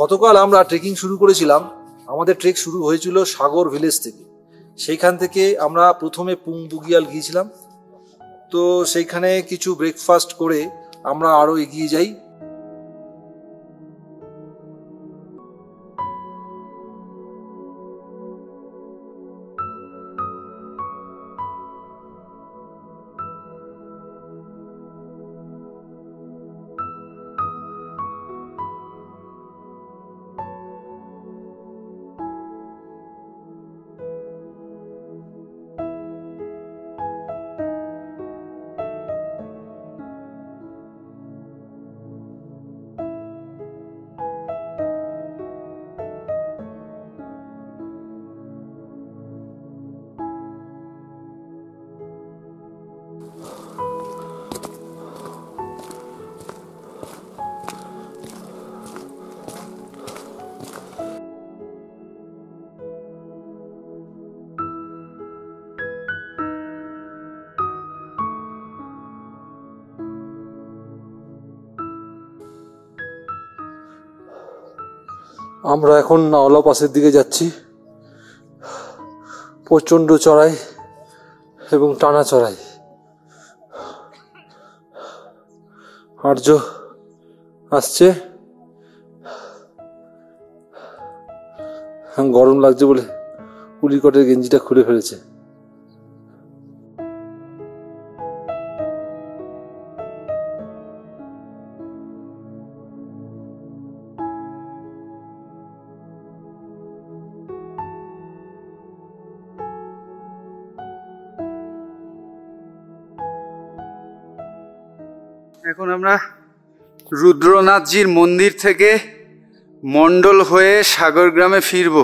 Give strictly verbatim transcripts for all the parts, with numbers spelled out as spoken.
গতকাল আমরা ট্রেকিং শুরু করেছিলাম। আমাদের ট্রেক শুরু হয়েছিল সাগর ভিলেজ থেকে। সেইখান থেকে আমরা প্রথমে পুং বুগিয়াল গিয়েছিলাম। তো সেইখানে কিছু ব্রেকফাস্ট করে আমরা আরও এগিয়ে যাই। আমরা এখন নাওলা পাসের দিকে যাচ্ছি। প্রচণ্ড চড়াই এবং টানা চড়াই। আর্য আসছে, গরম লাগছে বলে উলিকটের গেঞ্জিটা খুলে ফেলেছে। এখন আমরা রুদ্রনাথজির মন্দির থেকে মণ্ডল হয়ে সাগর গ্রামে ফিরব।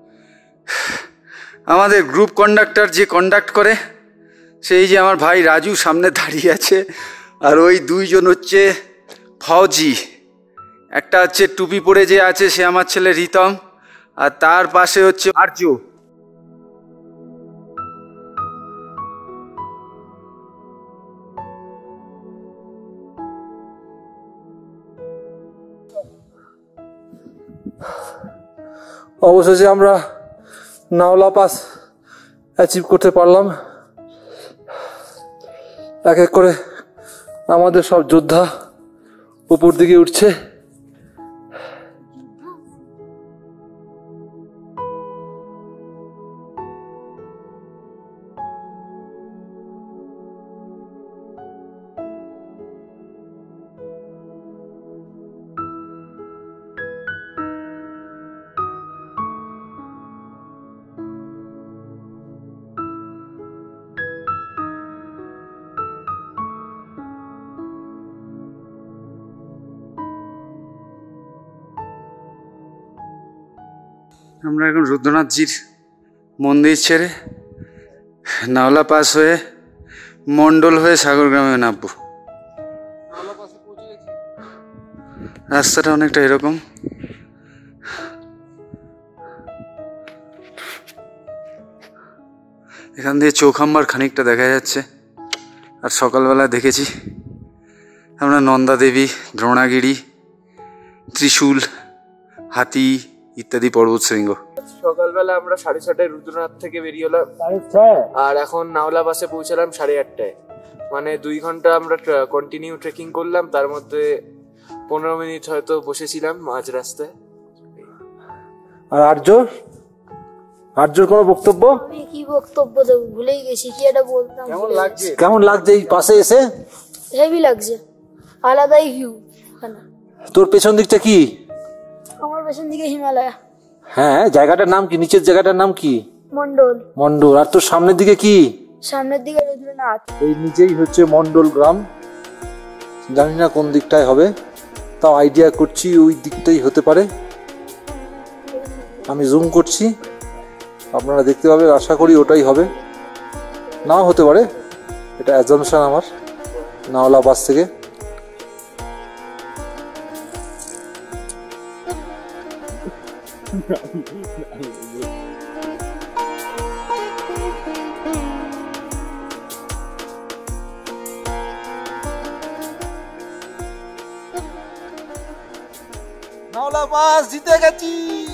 আমাদের গ্রুপ কন্ডাক্টর যে কন্ডাক্ট করে সেই যে আমার ভাই রাজু সামনে দাঁড়িয়ে আছে, আর ওই দুইজন হচ্ছে ফৌজি। একটা হচ্ছে টুপি পরে যে আছে সে আমার ছেলে রিতম, আর তার পাশে হচ্ছে আর্য। অবশেষে আমরা নাওলা পাস অ্যাচিভ করতে পারলাম। এক এক করে আমাদের সব যোদ্ধা উপর দিকে উঠছে। আমরা এখন রুদ্রনাথজির মন্দির ছেড়ে নাওলা পাস হয়ে মণ্ডল হয়ে সাগর গ্রামে নামবো। রাস্তাটা অনেকটা এরকম। এখান দিয়ে চৌখাম্বার খানিকটা দেখা যাচ্ছে। আর সকালবেলা দেখেছি আমরা নন্দা দেবী, দ্রোণাগিরি, ত্রিশূল, হাতি ইত্যাদি পর্বত শৃঙ্গ। সকালবেলা আমরা সাড়ে ছটায় রুদ্রনাথ থেকে বেরিয়ে হলাম, আর এখন নাওলা বাসে পৌঁছালাম সাড়ে আটটায়। মানে দুই ঘন্টা আমরা কন্টিনিউ ট্রেকিং করলাম, তার মধ্যে পনেরো মিনিট হয়তো বসেছিলাম মাঝ রাস্তায়। আর আর্য আর্যর কোনো বক্তব্য? আমি কি বক্তব্য দেবো, ভুলেই গেছি কি এটা বলতাম। কেমন লাগছে? কেমন লাগছে এই পাশে এসে? হেভি লাগছে, আলাদাই ভিউ। তোর পেছন দিকটা কি? আমার পেছন দিকে হিমালয়। হ্যাঁ, জায়গাটার নাম কি? নিচের জায়গাটার নাম কি? মন্ডল। মন্ডল। আর তোর সামনের দিকে কি? সামনের দিকে রুদ্রনাথ। এই নিচেই হচ্ছে মন্ডল গ্রাম। জানি না কোন দিকটায় হবে, তাও আইডিয়া করছি ওই দিকটাই হতে পারে। আমি জুম করছি, আপনারা দেখতে পাবেন। আশা করি ওটাই হবে, নাও হতে পারে, এটা অ্যাজাম্পশন আমার নাওলা বাস থেকে। নাওলা অক্টোপাস জিতে গেছি।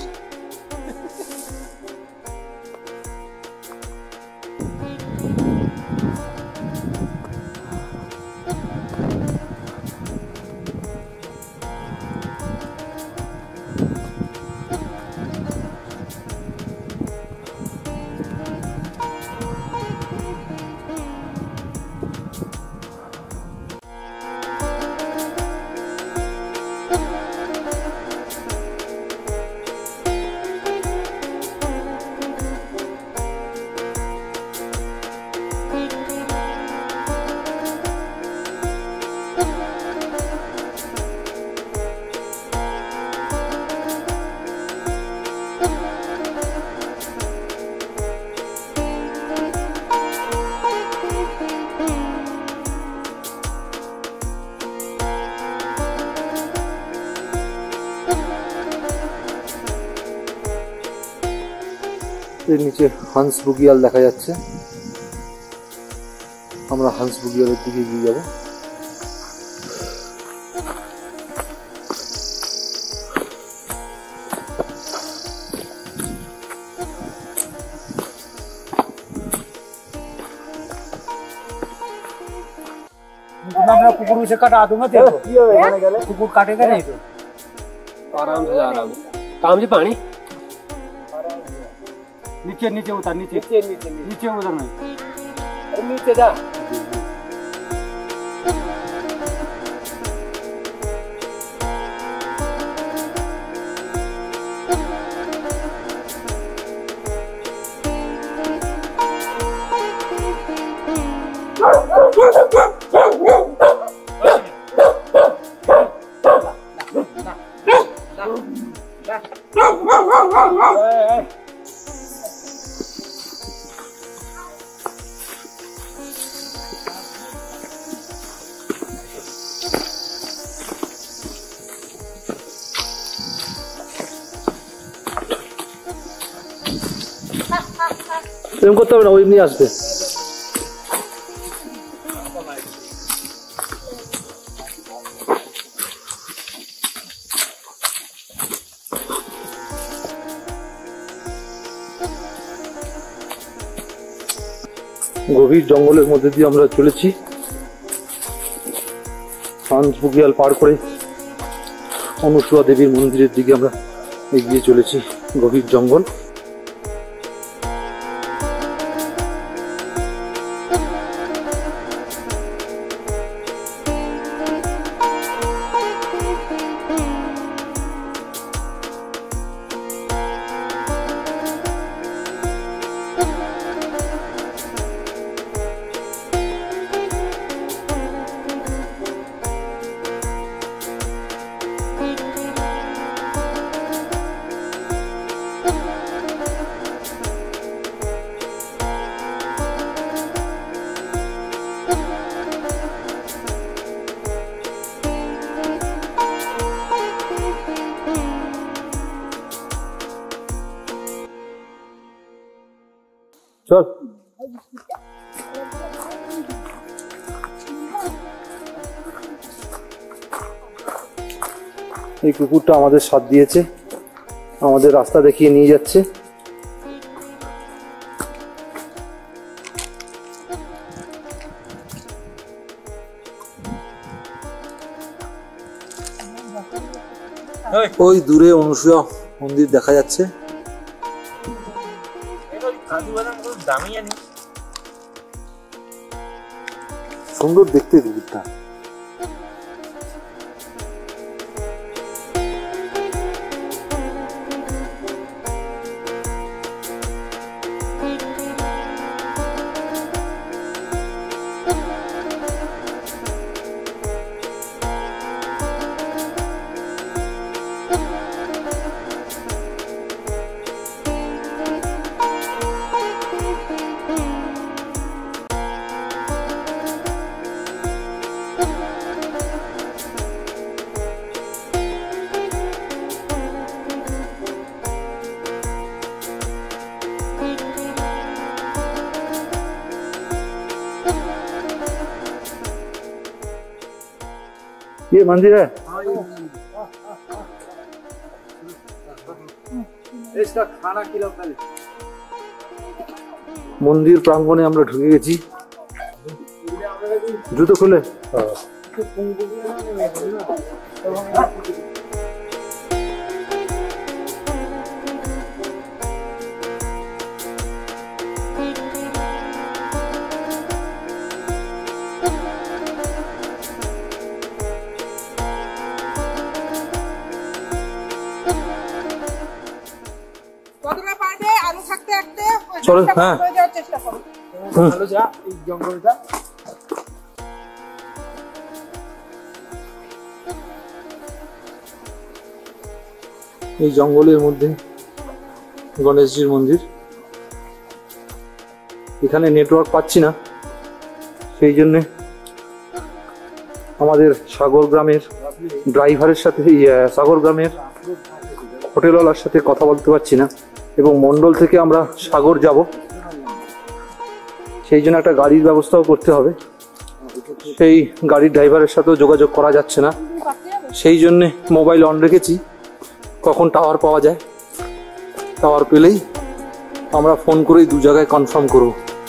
এর নিচে হান্স বুগিয়াল দেখা যাচ্ছে, আমরা হান্স বুগিয়ালের দিকে এগিয়ে যাব। कुकुर उसे कटा दूंगा तेरे को। कुकुर काटेगा नहीं तो आराम से जा रहा हूँ। काम से पानी नीचे नीचे उतर, नीचे नीचे नीचे नीचे उतर नहीं, अरे नीचे जा। প্রেম করতে হবে না, ওই এমনি আসবে। গভীর জঙ্গলের মধ্যে দিয়ে আমরা চলেছি, হান্স বুগিয়াল পার করে অনুসুয়া দেবীর মন্দিরের দিকে আমরা এগিয়ে চলেছি। গভীর জঙ্গল, চল। এই কুকুরটা আমাদের সাথ দিয়েছে, আমাদের রাস্তা দেখিয়ে নিয়ে যাচ্ছে। ওই দূরে অনুসুয়া মন্দির দেখা যাচ্ছে। সুন্দর দেখতে কুকুরটা। ये मंदिर है। মন্দির প্রাঙ্গণে আমরা ঢুকে গেছি। জুতো খুলে কতটা পারবে আলু থাকতে থাকতে চলো, হ্যাঁ। হয়ে যাওয়ার চেষ্টা করো। ভালো যা এই জঙ্গলটা। এই জঙ্গলের মধ্যে গণেশজির মন্দির। এখানে নেটওয়ার্ক পাচ্ছি না, সেই জন্যে আমাদের সাগর গ্রামের ড্রাইভারের সাথে ইয়ে, সাগর গ্রামের হোটেলওয়ালার সাথে কথা বলতে পারছি না, এবং মন্ডল থেকে আমরা সাগর যাব, সেই জন্য একটা গাড়ির ব্যবস্থাও করতে হবে। সেই গাড়ির ড্রাইভারের সাথেও যোগাযোগ করা যাচ্ছে না, সেই জন্যে মোবাইল অন রেখেছি, কখন টাওয়ার পাওয়া যায়। টাওয়ার পেলেই আমরা ফোন করেই দু জায়গায় কনফার্ম করব।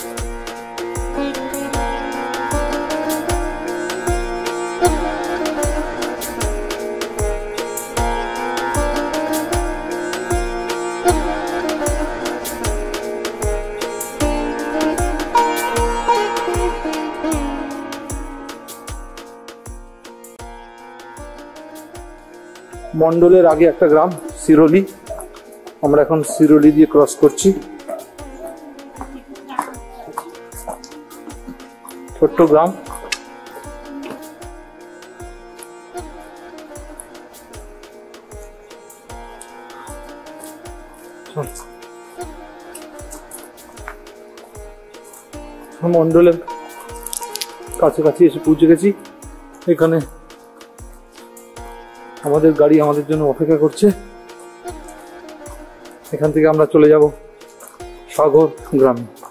মন্ডলের আগে একটা গ্রাম সিরোলি, আমরা এখন সিরোলি দিয়ে ক্রস করছি। ছোট্ট গ্রাম, মন্ডলের কাছাকাছি এসে পৌঁছে গেছি। এখানে আমাদের গাড়ি আমাদের জন্য অপেক্ষা করছে। এখান থেকে আমরা চলে যাব সাগর গ্রামে।